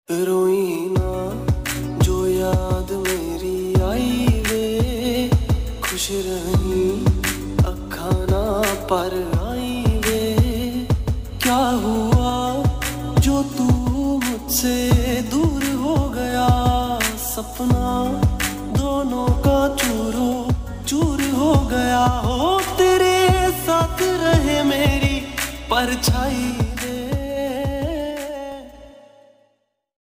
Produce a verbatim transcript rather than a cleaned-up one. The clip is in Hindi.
रोई ना जो याद मेरी आई वे, खुश रही अखा ना पर आई वे। क्या हुआ जो तू मुझसे दूर हो गया, सपना दोनों का चूरो चूर हो गया। हो तेरे साथ रहे मेरी परछाई